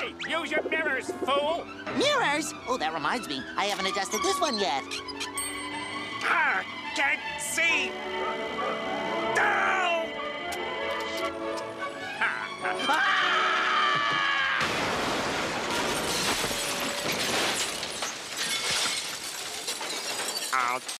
Hey, use your mirrors, fool! Mirrors? Oh, that reminds me. I haven't adjusted this one yet. Ah, can't see! Down! I'll